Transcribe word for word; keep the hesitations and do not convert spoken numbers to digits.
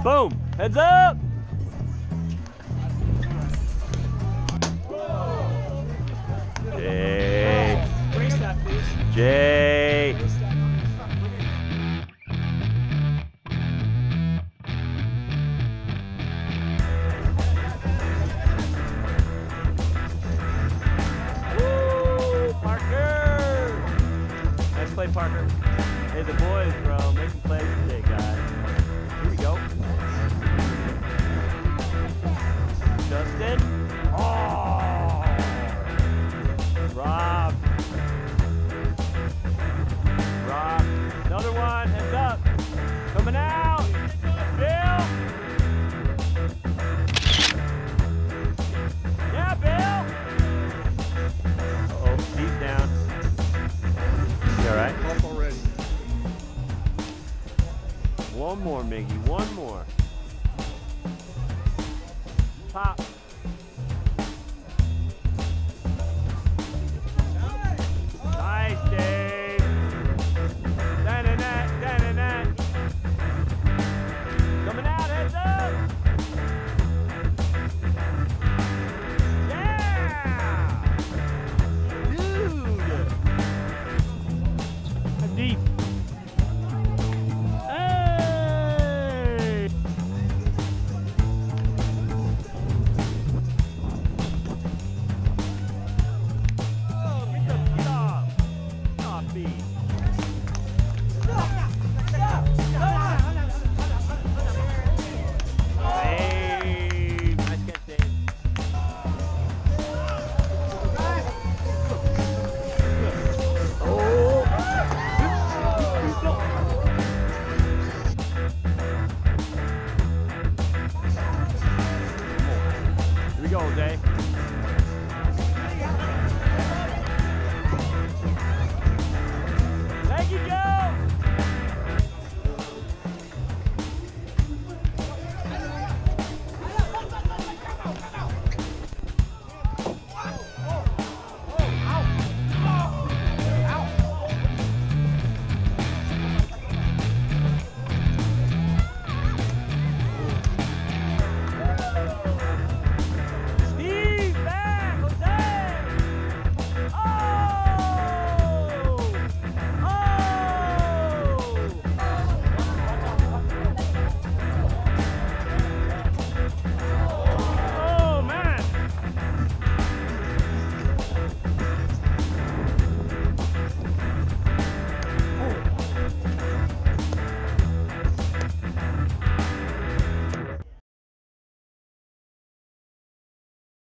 Boom. Heads up. Jay. Jay. Woo, Parker. Nice play, Parker. Hey, the boys, bro, making plays today, guys. Here we go. Justin. Oh. Rob. Rob. Another one. Heads up. Coming out. Bill. Yeah, Bill. Uh-oh. Deep down. You all right? Off already. One more, Miggy. One more. Pop.